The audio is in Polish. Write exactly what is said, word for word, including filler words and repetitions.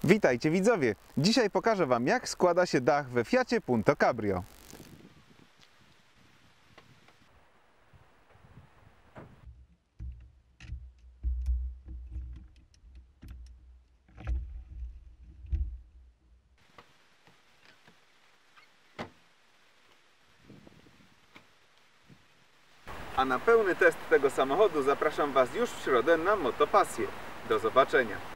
Witajcie widzowie! Dzisiaj pokażę Wam, jak składa się dach we Fiacie Punto Cabrio. A na pełny test tego samochodu zapraszam Was już w środę na Motopasję. Do zobaczenia!